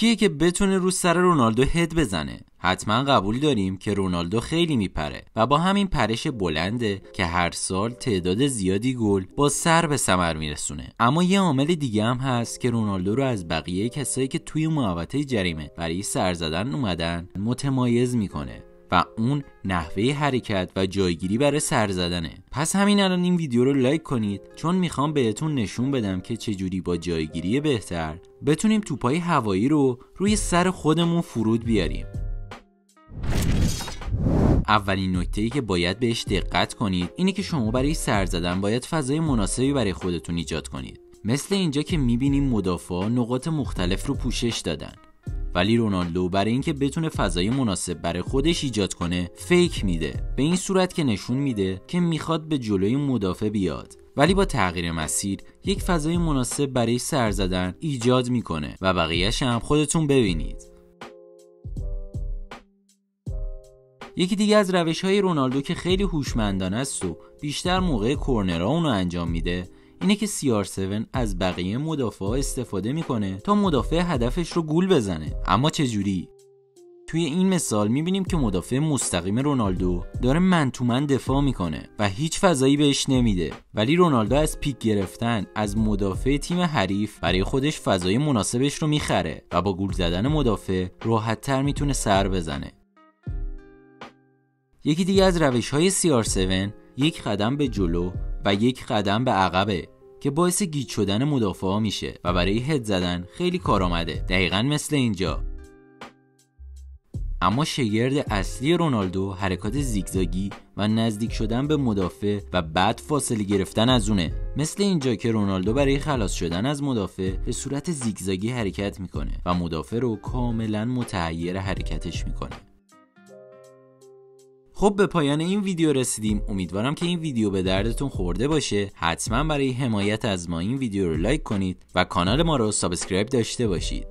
کیه که بتونه رو سر رونالدو هد بزنه؟ حتما قبول داریم که رونالدو خیلی میپره و با همین پرش بلنده که هر سال تعداد زیادی گل با سر به ثمر میرسونه. اما یه عامل دیگه هم هست که رونالدو رو از بقیه کسایی که توی محوطه جریمه برای سر زدن اومدن متمایز میکنه و اون نحوه حرکت و جایگیری برای سر زدنه. پس همین الان این ویدیو رو لایک کنید، چون میخوام بهتون نشون بدم که چجوری با جایگیری بهتر بتونیم توپای هوایی رو روی سر خودمون فرود بیاریم. اولین نکته‌ای که باید بهش دقت کنید اینه که شما برای سر زدن باید فضای مناسبی برای خودتون ایجاد کنید. مثل اینجا که میبینیم مدافعا نقاط مختلف رو پوشش دادن، ولی رونالدو برای اینکه بتونه فضای مناسب برای خودش ایجاد کنه فیک میده، به این صورت که نشون میده که میخواد به جلوی مدافع بیاد، ولی با تغییر مسیر یک فضای مناسب برای سر زدن ایجاد میکنه و بقیه‌اش هم خودتون ببینید. یکی دیگه از روش‌های رونالدو که خیلی هوشمندانه است و بیشتر موقع کورنرها اونو انجام میده اینه که CR7 از بقیه مدافعا استفاده میکنه تا مدافع هدفش رو گول بزنه. اما چجوری؟ توی این مثال میبینیم که مدافع مستقیم رونالدو داره من تو من دفاع میکنه و هیچ فضایی بهش نمیده، ولی رونالدو از پیک گرفتن از مدافع تیم حریف برای خودش فضای مناسبش رو میخره و با گول زدن مدافع راحت‌تر میتونه سر بزنه. یکی دیگه از روش‌های CR7 یک قدم به جلو و یک قدم به عقبه که باعث گیج شدن مدافعا میشه و برای هد زدن خیلی کارآمده، دقیقاً مثل اینجا. اما شگرد اصلی رونالدو حرکات زیگزاگی و نزدیک شدن به مدافع و بعد فاصله گرفتن از اونه، مثل اینجا که رونالدو برای خلاص شدن از مدافع به صورت زیگزاگی حرکت میکنه و مدافع رو کاملاً متحیر حرکتش میکنه. خب به پایان این ویدیو رسیدیم. امیدوارم که این ویدیو به دردتون خورده باشه. حتما برای حمایت از ما این ویدیو رو لایک کنید و کانال ما رو سابسکرایب داشته باشید.